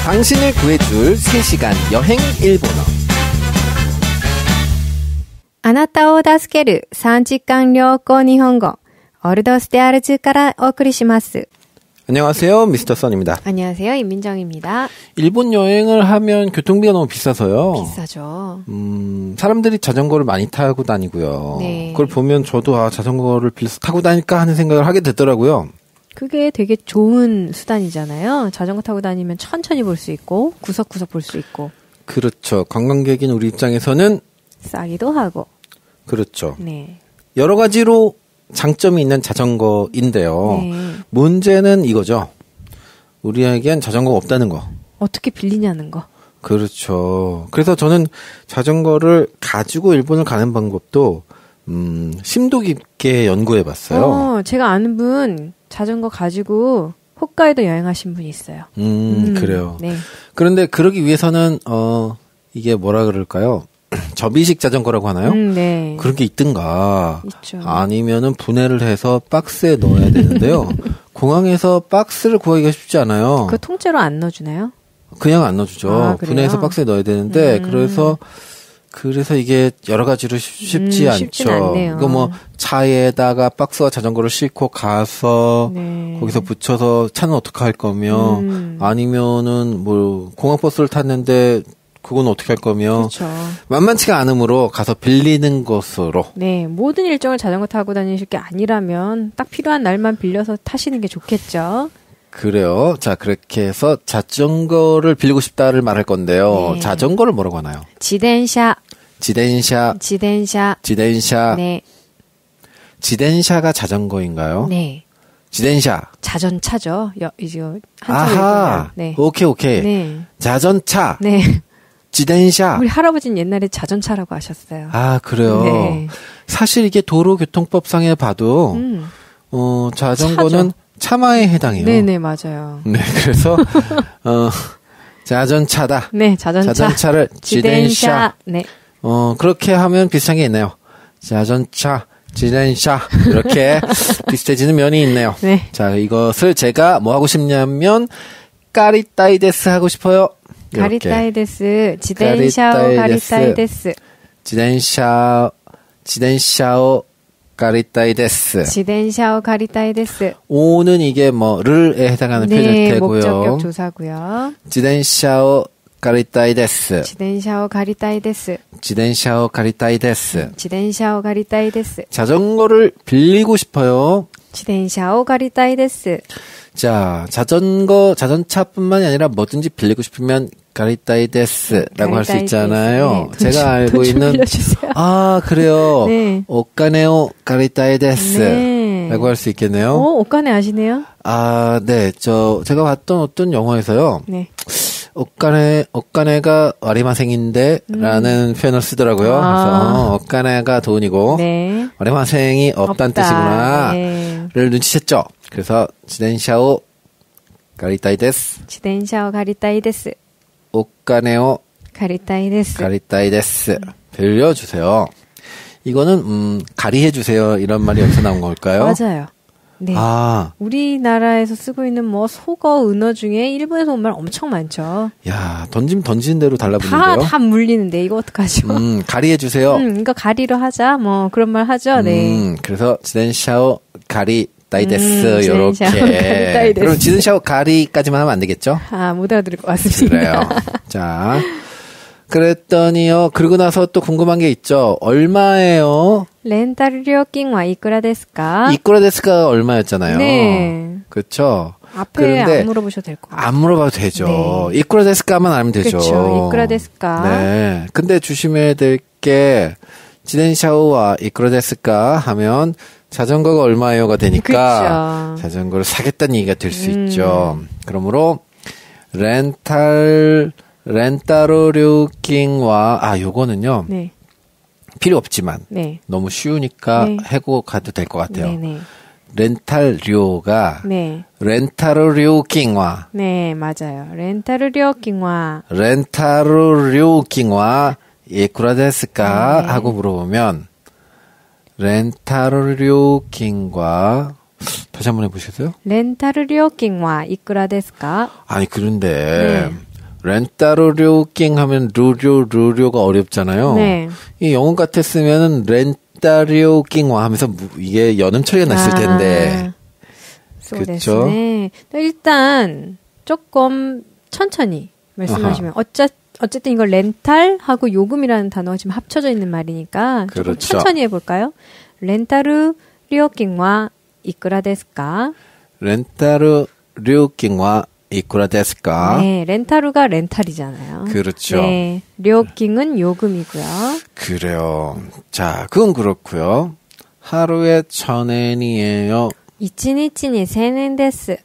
당신을 구해줄 3시간 여행 일본어. あなたを助ける3時間旅行日本語。オルドステアルズからお送りします。 안녕하세요, 미스터 선입니다. 안녕하세요, 임민정입니다. 일본 여행을 하면 교통비가 너무 비싸서요. 비싸죠. 사람들이 자전거를 많이 타고 다니고요. 네. 그걸 보면 저도 자전거를 빌려서 타고 다닐까 하는 생각을 하게 되더라고요. 그게 되게 좋은 수단이잖아요. 자전거 타고 다니면 천천히 볼 수 있고 구석구석 볼 수 있고. 그렇죠. 관광객인 우리 입장에서는 싸기도 하고. 그렇죠. 네. 여러 가지로 장점이 있는 자전거인데요. 네. 문제는 이거죠. 우리에겐 자전거가 없다는 거. 어떻게 빌리냐는 거. 그렇죠. 그래서 저는 자전거를 가지고 일본을 가는 방법도 심도 깊게 연구해봤어요. 제가 아는 분 자전거 가지고 홋카이도 여행하신 분이 있어요. 그래요. 네. 그런데 그러기 위해서는 이게 뭐라 그럴까요? 접이식 자전거라고 하나요? 네. 그런 게 있든가. 있죠. 아니면은 분해를 해서 박스에 넣어야 되는데요. 공항에서 박스를 구하기가 쉽지 않아요. 그 통째로 안 넣어주나요? 그냥 안 넣어주죠. 아, 그래요? 분해해서 박스에 넣어야 되는데 그래서 이게 여러 가지로 쉽지 쉽진 않죠. 않네요. 이거 뭐 차에다가 박스와 자전거를 싣고 가서 네. 거기서 붙여서 차는 어떻게 할 거며 아니면은 뭐 공항버스를 탔는데 그건 어떻게 할 거며 그렇죠. 만만치가 않으므로 가서 빌리는 것으로. 네, 모든 일정을 자전거 타고 다니실 게 아니라면 딱 필요한 날만 빌려서 타시는 게 좋겠죠. 그래요. 자, 그렇게 해서 자전거를 빌리고 싶다를 말할 건데요. 네. 자전거를 뭐라고 하나요? 지덴샤. 지덴샤. 지덴샤. 지덴샤. 네. 지덴샤가 자전거인가요? 네. 지덴샤. 자전차죠. 이제 아하. 네. 오케이. 네. 자전차. 네. 지덴샤. 우리 할아버지는 옛날에 자전차라고 하셨어요. 아, 그래요. 네. 사실 이게 도로교통법상에 봐도 자전거는 차죠. 차마에 해당해요. 네네, 맞아요. 네, 그래서 자전차다. 네, 자전차를 지덴샤. 네. 그렇게 하면 비슷한 게 있네요. 자전차, 지덴샤 이렇게 비슷해지는 면이 있네요. 네. 자, 이것을 제가 뭐 하고 싶냐면 까리따이데스 하고 싶어요. 이렇게. 가리타이데스. 지덴샤오 가리타이데스. 지덴샤오 가리따이데스. 지덴샤오 가리타이데스. 오는 이게 뭐를에 해당하는 표현일 네, 테고요. 목적격 조사고요. 지덴샤오 가리따이데스. 지덴샤오 가리타이데스. 지덴샤오 가리따이데스. 지덴샤오 가리타이데스. 자전거를 빌리고 싶어요. 지덴샤오 가리타이데스. 자, 자전차뿐만이 아니라 뭐든지 빌리고 싶으면 가리따이데스라고 할 수 있잖아요. 네, 제가 알고 있는 빌려주세요. 아, 그래요. 네. 오카네오 가리따이데스라고 네. 할 수 있겠네요. 옷가네 아시네요? 아, 네. 제가 봤던 어떤 영화에서요. 네. 옷가네가 와리마생인데 라는 표현을 쓰더라고요. 그래서 옷가네가 돈이고 네. 와리마생이 없다는 없다. 뜻이구나 네. 를 눈치챘죠. 그래서 지덴샤오 가리따이데스. 지덴샤오 가리타이데스. 옷가네오 가리타이데스. 가리따이데스. 빌려주세요. 이거는 가리해주세요 이런 말이 여기서 나온 걸까요? 맞아요. 네. 아, 우리나라에서 쓰고 있는 뭐 속어, 은어 중에 일본에서 온 말 엄청 많죠. 야, 던지는 대로 달라붙는데요. 다 물리는데 이거 어떡하죠? 가리해주세요. 이거 가리로 하자. 뭐 그런 말 하죠. 네. 그래서 지덴샤오 가리 따이데스 지덴샤오 가리 요렇게. 따이데스. 그럼 지덴샤오 가리까지만 하면 안 되겠죠? 못 알아들을 것 같습니다. 그래요. 자, 그랬더니요. 그러고 나서 또 궁금한 게 있죠. 얼마예요? 렌탈料金は いくらですか? 이쿠라데스가 얼마였잖아요. 네. 그렇죠. 앞에 그런데 안 물어보셔도 될 것 같아요. 안 물어봐도 되죠. 네. 이쿠라데스가만 알면 되죠. 그렇죠. 이쿠라데스까? 네. 근데 조심해야 될 게 지덴샤오와 이쿠라데스까 하면 자전거가 얼마예요가 되니까 그렇죠. 자전거를 사겠다는 얘기가 될 수 있죠. 그러므로 렌타로 료킹와 요거는요. 네. 필요 없지만 네. 너무 쉬우니까 네. 해고 가도 될 것 같아요. 네네. 렌탈료가 네. 렌타로 료킹와 네, 맞아요. 렌탈料金は 렌타로 료킹와 이쿠라데스까 네. 하고 물어보면 렌타로 료킹과 다시 한번 해보시겠어요? 렌탈料金はいくらですか? 아니 그런데 네. 렌타루 료킹 하면 루료가 어렵잖아요. 네. 이 영어 같았으면은 렌타료킹와 하면서 이게 연음 처리가 났을 텐데. 그렇죠. 일단 조금 천천히 말씀하시면 어쨌든 이걸 렌탈하고 요금이라는 단어가 지금 합쳐져 있는 말이니까 조금 그렇죠. 천천히 해볼까요? 렌타루 료킹와 이쿠라 데스까? 렌타루 료킹와 이쿠라 데스까? 네, 렌타루가 렌탈이잖아요. 그렇죠. 네, 료킹은 요금이고요. 그래요. 자, 그건 그렇고요. 하루에 1,000엔이에요. 이치니치니 1000엔 데스.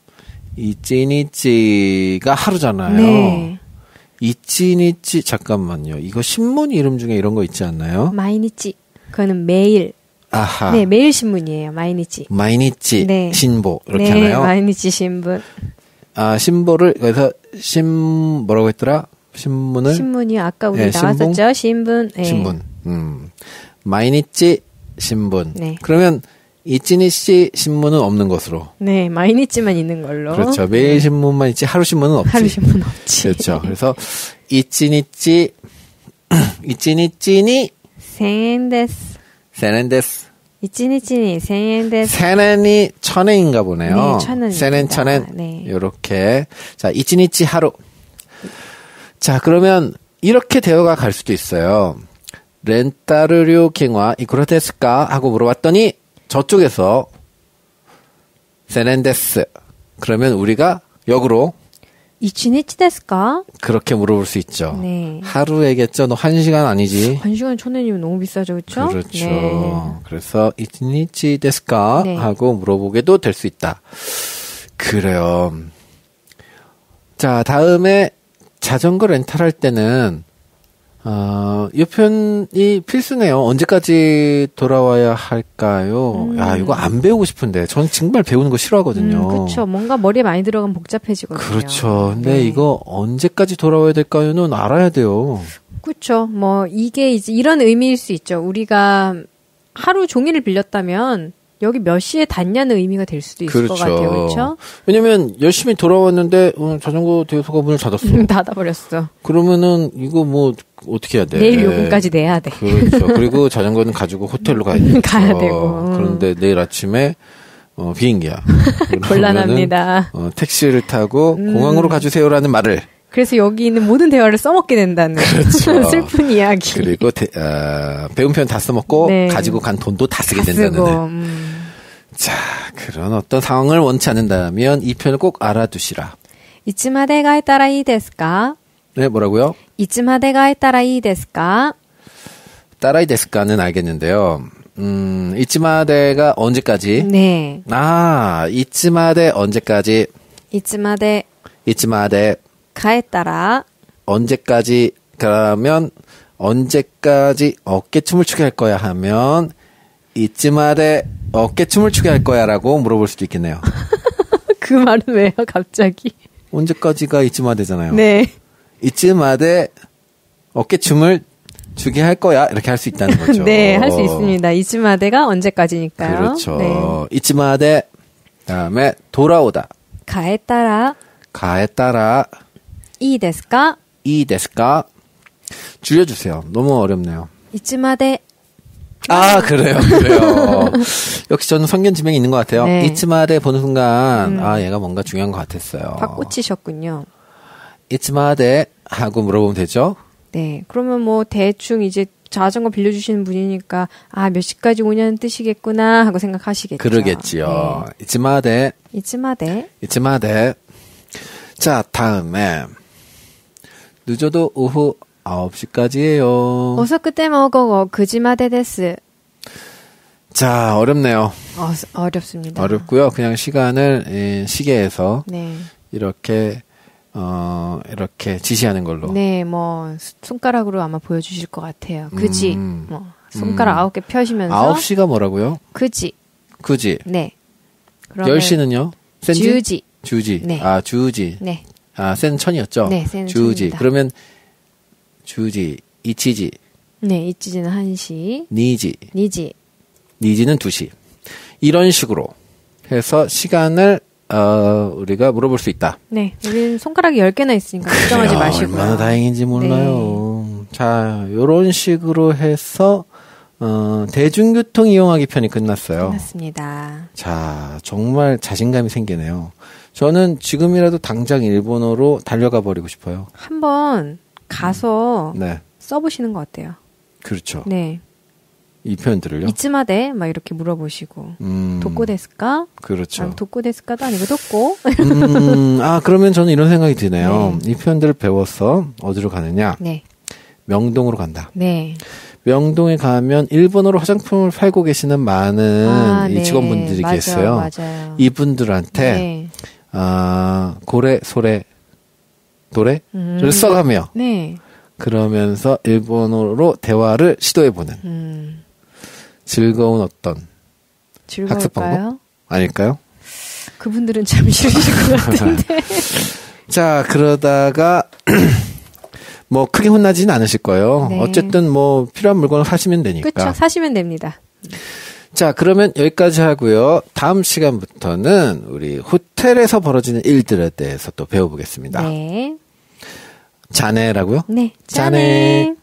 이치니치가 하루잖아요. 네. 이치니치 잠깐만요. 이거 신문 이름 중에 이런 거 있지 않나요? 마이니치. 그거는 매일. 아하. 네, 매일 신문이에요. 마이니치. 마이니치 네. 신보 이렇게 네, 하나요? 마이니치 신문. 아, 신보를 그래서 뭐라고 했더라? 신문을 신문이 아까 우리 네, 나왔었죠? 신문. 네. 신문. 마이니치 신문. 네. 그러면 이치니치 신문은 없는 것으로. 네, 마이니치만 있는 걸로. 그렇죠. 매일 신문만 있지 하루 신문은 없지. 하루 신문 없지. 그렇죠. 그래서 이치니치니 1000엔 데스. 1000엔 데스. 이치니치니 1000엔 데스. 1000엔이 1000엔인가 보네요. 네, 1000엔. 1000엔, 1000엔. 네. 요렇게. 자, 이치니치 하루. 자, 그러면 이렇게 대화가 갈 수도 있어요. 렌타르료킹와 이쿠라 데스까? 하고 물어봤더니 저쪽에서 1000엔 데스. 그러면 우리가 역으로 이치니치 데스까? 그렇게 물어볼 수 있죠. 네. 하루에겠죠? 너 1시간 아니지? 1시간 1000엔이면 너무 비싸죠, 그렇죠? 그렇죠. 네. 그래서 이치니치 데스까? 네. 하고 물어보게도 될 수 있다. 그래요. 자, 다음에 자전거 렌탈할 때는 이 표현이 필수네요. 언제까지 돌아와야 할까요? 야, 이거 안 배우고 싶은데. 전 정말 배우는 거 싫어하거든요. 그렇죠. 뭔가 머리에 많이 들어가면 복잡해지거든요. 그렇죠. 근데 네. 이거 언제까지 돌아와야 될까요는 알아야 돼요. 그렇죠. 뭐 이게 이제 이런 의미일 수 있죠. 우리가 하루 종일을 빌렸다면 여기 몇 시에 닿냐는 의미가 될 수도 있을 것 같아요. 그렇죠? 왜냐면 열심히 돌아왔는데 자전거 대여소가 문을 닫았어. 닫아버렸어. 그러면은 이거 뭐 어떻게 해야 돼? 내일 요금까지 내야 돼. 그렇죠. 그리고 자전거는 가지고 호텔로 가야 돼. 가야 되고. 그런데 내일 아침에 비행기야. 곤란합니다. 택시를 타고 공항으로 가주세요라는 말을. 그래서 여기 있는 모든 대화를 써먹게 된다는 그렇죠. 슬픈 이야기. 그리고 배운 표현 다 써먹고 네. 가지고 간 돈도 다 쓰게 다 된다는. 쓰고, 자, 그런 어떤 상황을 원치 않는다면 이 표현을 꼭 알아두시라. いつまでがいたらいいですか? 네, 뭐라고요? いつまでがいたらいいですか? 따라이 데스까는 알겠는데요. 이츠마데가 언제까지? 네. 아, 이츠마데 언제까지? いつまで 이츠마데 帰ったら 언제까지? 그러면 언제까지 어깨춤을 추게 할 거야 하면 이츠마데 어깨춤을 추게 할 거야라고 물어볼 수도 있겠네요. 그 말은 왜요, 갑자기? 언제까지가 이츠마데잖아요. 네. 이츠마데 어깨춤을 추게 할 거야 이렇게 할 수 있다는 거죠. 네, 할 수 있습니다. 이츠마데가 언제까지니까요. 그렇죠. 네. 이츠마데 다음에 돌아오다. 帰ったら 가에 따라 いいですか? 이 데스까 줄여주세요. 너무 어렵네요. いつまで 아 그래요. 역시 저는 성견 지명이 있는 것 같아요. 네. 이츠마데 보는 순간 아 얘가 뭔가 중요한 것 같았어요. 팍 꽂히셨군요. 이츠마데 하고 물어보면 되죠. 네. 그러면 뭐 대충 이제 자전거 빌려주시는 분이니까 아, 몇 시까지 오냐는 뜻이겠구나 하고 생각하시겠죠. 그러겠지요. 네. 이츠마데 いつまで 이츠마데. 자 다음에 늦어도 오후 9시까지예요. 遅くても午後9時までです. 자 어렵네요. 어렵습니다. 어렵고요. 그냥 시간을 시계에서 네. 이렇게 지시하는 걸로. 네, 뭐 손가락으로 아마 보여주실 것 같아요. 그지. 뭐 손가락 9개 펴시면서 9시가 뭐라고요? 그지. 그지. 네. 그러면 10시는요? 센지? 주지. 주지. 네. 아, 주지. 네. 아, 센 천이었죠? 네, 센 주지. 천입니다. 그러면 주지, 이치지, 네, 이치지는 1시, 니지, 니지. 니지는 2시. 이런 식으로 해서 시간을 우리가 물어볼 수 있다. 네. 우리는 손가락이 10개나 있으니까 걱정하지 마시고요. 얼마나 다행인지 몰라요. 네. 자, 요런 식으로 해서 대중교통 이용하기 편이 끝났어요. 끝났습니다. 자, 정말 자신감이 생기네요. 저는 지금이라도 당장 일본어로 달려가 버리고 싶어요. 한번 가서 네. 써보시는 거 어때요? 그렇죠. 네. 이 표현들을요? 이츠마데 막 이렇게 물어보시고 도꼬 데스까? 그렇죠. 도꼬 데스까도 아니고 도꼬. 그러면 저는 이런 생각이 드네요. 네. 이 표현들을 배워서 어디로 가느냐? 네. 명동으로 간다. 네. 명동에 가면 일본어로 화장품을 팔고 계시는 많은 이 직원분들이 계세요. 맞아요. 이분들한테 네. 고래, 소래, 노래를 써가며 네. 그러면서 일본어로 대화를 시도해보는 즐거운 어떤 학습 방법 아닐까요? 그분들은 참 싫으실 것 같은데. 자, 그러다가 뭐 크게 혼나지는 않으실 거예요. 네. 어쨌든 뭐 필요한 물건을 사시면 되니까. 그렇죠. 사시면 됩니다. 자, 그러면 여기까지 하고요. 다음 시간부터는 우리 호텔에서 벌어지는 일들에 대해서 또 배워보겠습니다. 네. 자네라고요? 네. 자네.